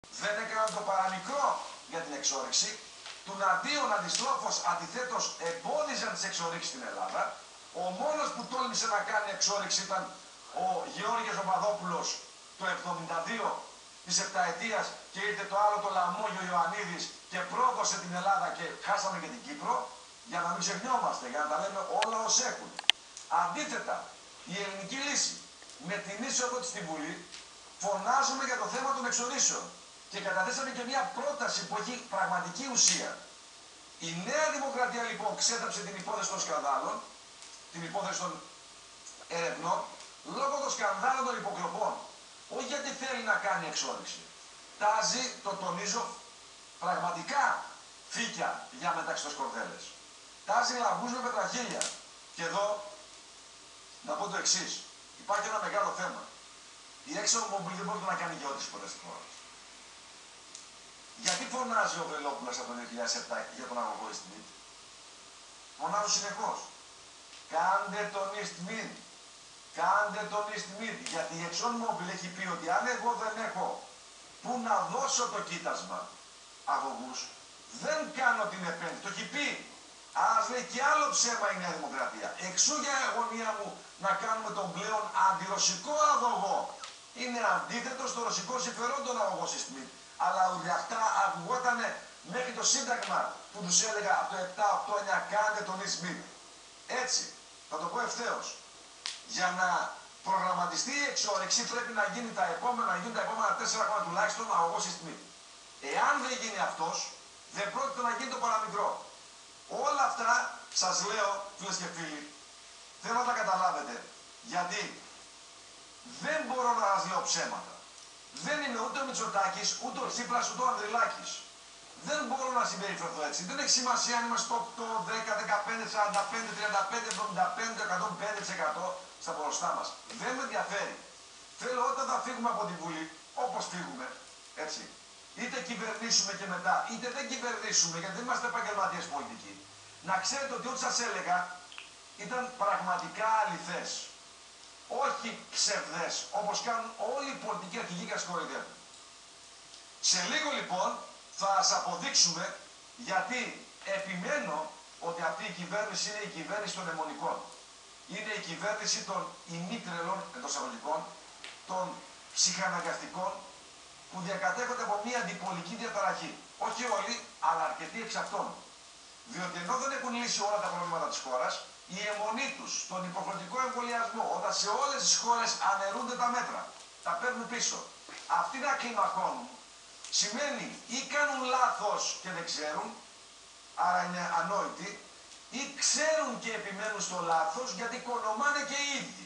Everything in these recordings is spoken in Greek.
δεν έκαναν το παραμικρό για την εξόρυξη. Τουναντίον αντιστρόφως αντιθέτως εμπόδιζαν τις εξορίξεις στην Ελλάδα. Ο μόνος που τόλμησε να κάνει εξόρυξη ήταν ο Γεώργιος Παπαδόπουλος το 1972 της επταετίας και ήρθε το άλλο το λαμόγιο Ιωαννίδης και πρόδωσε την Ελλάδα και χάσαμε και την Κύπρο, για να μην ξεχνιόμαστε, για να τα λέμε όλα ως έχουν. Αντίθετα, η ελληνική λύση με την είσοδο της στη Βουλή φωνάζουμε για το θέμα των εξορίσεων και καταθέσαμε και μια πρόταση που έχει πραγματική ουσία. Η Νέα Δημοκρατία λοιπόν ξέταψε την υπόθεση των σκανδάλων, την υπόθεση των ερευνών, λόγω των σκανδάλων των υποκλοπών. Όχι γιατί θέλει να κάνει εξόρυξη. Τάζει, το τονίζω, πραγματικά φύκια για μεταξυτοσκορδέλες. Τάζει λαγούς με πετραχίλια. Και εδώ να πω το εξής. Υπάρχει ένα μεγάλο θέμα. Η ExxonMobil δεν μπορεί να κάνει και ό,τι πολλές χώρες. Γιατί φωνάζει ο Βελόπουλος από το 2007 για τον αγωγό EastMed? Φωνάζω συνεχώς. Κάντε τον EastMed. Κάντε τον EastMed. Γιατί η ExxonMobil έχει πει ότι αν εγώ δεν έχω που να δώσω το κοίτασμα αγωγούς, δεν κάνω την επένδυση. Το έχει πει. Ας λέει και άλλο ψέμα η Νέα Δημοκρατία. Εξού για αγωνία μου να κάνουμε τον πλέον αντιρωσικό αγωγό. Είναι αντίθετο στο ρωσικό συμφερόντων αγωγό EastMed. Αλλά ουρλιαχτά ακουγόταν μέχρι το Σύνταγμα που τους έλεγα από το 7-8-9 κάντε τον EastMed. Έτσι, θα το πω ευθέως. Για να προγραμματιστεί η εξόρυξη πρέπει να γίνει τα επόμενα 4 χρόνια τουλάχιστον αγωγός EastMed. Εάν δεν γίνει αυτός, δεν πρόκειται να γίνει το παραμικρό. Όλα αυτά σας λέω, φίλες και φίλοι, θέλω να τα καταλάβετε, γιατί δεν μπορώ να σας λέω ψέματα. Δεν είμαι ούτε ο Μητσοτάκης, ούτε ο Τσίπρας, ούτε ο Ανδρουλάκης. Δεν μπορώ να συμπεριφερθώ έτσι. Δεν έχει σημασία αν είμαστε στο 8, 10, 15, 45, 35, 75, 105% στα ποσοστά μας. Δεν με ενδιαφέρει. Θέλω όταν θα φύγουμε από τη Βουλή, όπως φύγουμε, έτσι, είτε κυβερνήσουμε και μετά, είτε δεν κυβερνήσουμε, γιατί δεν είμαστε επαγγελματίες πολιτικοί, να ξέρετε ότι ό,τι σας έλεγα ήταν πραγματικά αληθές. Όχι ψευδές, όπως κάνουν όλοι οι πολιτικοί αρχηγοί και ασκοειδεύουν. Σε λίγο λοιπόν θα σας αποδείξουμε γιατί επιμένω ότι αυτή η κυβέρνηση είναι η κυβέρνηση των αιμονικών. Είναι η κυβέρνηση των ημίτρελων εντός αγωγικών, των ψυχαναγκαστικών, που διακατέχονται από μια αντιπολική διαταραχή. Όχι όλοι, αλλά αρκετοί εξ αυτών. Διότι ενώ δεν έχουν λύσει όλα τα προβλήματα της χώρας, η αιμονή τους στον υποχρεωτικό εμβολιασμό, όταν σε όλες τις χώρες αναιρούνται τα μέτρα, τα παίρνουν πίσω. Αυτοί να κλιμακώνουν σημαίνει ή κάνουν λάθος και δεν ξέρουν, άρα είναι ανόητοι, ή ξέρουν και επιμένουν στο λάθος γιατί κονομάνε και οι ίδιοι.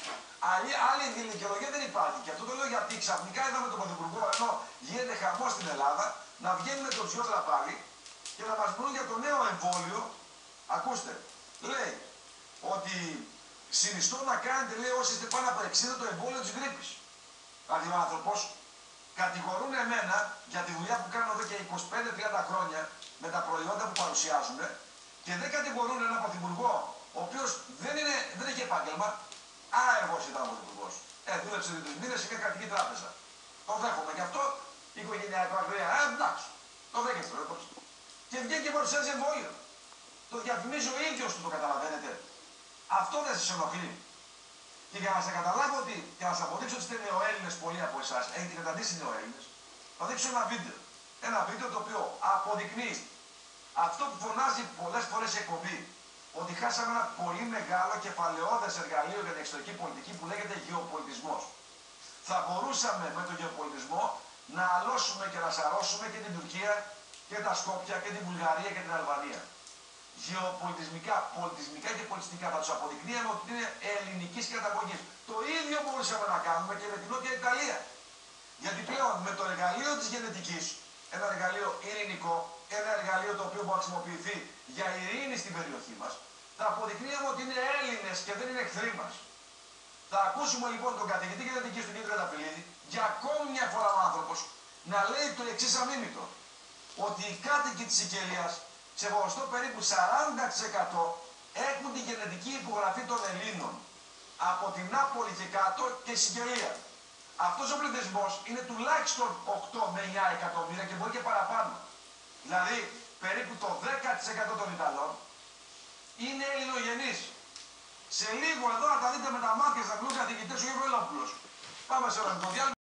Άλλη δικαιολογία δεν υπάρχει. Και αυτό το λέω γιατί ξαφνικά είδαμε τον Πρωθυπουργό, ενώ γίνεται χαμός στην Ελλάδα, να βγαίνει με τον Τσιόδρα πάλι και να μας πούν για το νέο εμβόλιο. Ακούστε, λέει ότι συνιστώ να κάνετε, λέει, όσοι είστε πάνω από 60 το εμβόλιο της γρίπης. Δηλαδή ο άνθρωπος κατηγορούν εμένα για τη δουλειά που κάνω εδώ και 25-30 χρόνια με τα προϊόντα που παρουσιάζουν και δεν κατηγορούν έναν Πρωθυπουργό ο οποίος δεν έχει επάγγελμα. Άεργος ήταν ο Πρωθυπουργός. Δούλεψε 2-3 μήνες σε μια κρατική τράπεζα. Το δέχομαι και αυτό, οικογενειακό ακραία. Εντάξει, το δέχεστε. Και βγήκε και παρουσιάζει εμβόλιο. Το διαφημίζει ο ίδιος του, το καταλαβαίνετε. Αυτό δεν σας ενοχλεί. Και για να σας καταλάβω ότι, για να σας αποδείξω ότι είστε νεοέλληνες πολλοί από εσάς, έχετε καταντήσει νεοέλληνες, θα δείξω ένα βίντεο. Ένα βίντεο το οποίο αποδεικνύει αυτό που φωνάζει πολλές φορές η εκπομπή, ότι χάσαμε ένα πολύ μεγάλο κεφαλαιώδες εργαλείο για την εξωτερική πολιτική που λέγεται γεωπολιτισμός. Θα μπορούσαμε με τον γεωπολιτισμό να αλώσουμε και να σαρώσουμε και την Τουρκία και τα Σκόπια και την Βουλγαρία και την Αλβανία. Γεωπολιτισμικά, πολιτισμικά και πολιτιστικά θα τους αποδεικνύαμε ότι είναι ελληνικής καταγωγής. Το ίδιο μπορούσαμε να κάνουμε και με την Νότια Ιταλία. Γιατί πλέον με το εργαλείο της γενετικής, ένα εργαλείο ειρηνικό, ένα εργαλείο το οποίο μπορεί να χρησιμοποιηθεί για ειρήνη στην περιοχή μας, θα αποδεικνύαμε ότι είναι Έλληνες και δεν είναι εχθροί μας. Θα ακούσουμε λοιπόν τον καθηγητή γενετικής του κ. Τρενταφυλλίδη, για ακόμη μια φορά ο άνθρωπος, να λέει το εξής αμίμητο, ότι οι κάτοικοι της Σικελίας, σε ποσοστό περίπου 40% έχουν τη γενετική υπογραφή των Ελλήνων. Από την Νάπολη και κάτω και Σικελία. αυτός ο πληθυσμός είναι τουλάχιστον 8 με 9 εκατομμύρια και μπορεί και παραπάνω. Δηλαδή, περίπου το 10% των Ιταλών είναι ελληνογενείς. Σε λίγο εδώ να τα δείτε με τα μάτια στα γλου καθηγητές ο Γεωργιόπουλος. Πάμε σε ένα διάλειμμα.